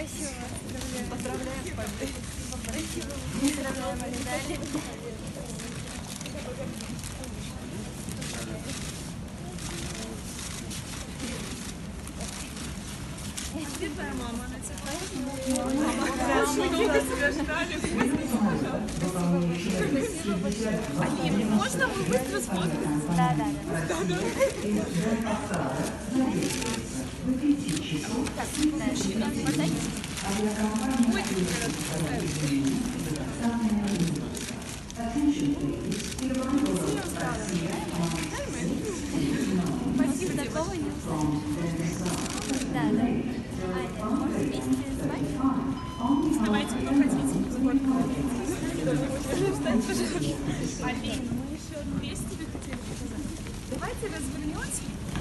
Поздравляем с победой. Спасибо. Поздравляем, медали. Где твоя мама? Она тебя мы долго тебя ждали. Спасибо большое. Алина, можно мы быстро сфоткаемся? Да. Спасибо, такого не услышишь. Да. Может, вместе спать? Давайте, кто хотите, встань, пожалуйста. Алина, мы еще одну вещь тебе хотели показать. Давайте развернете.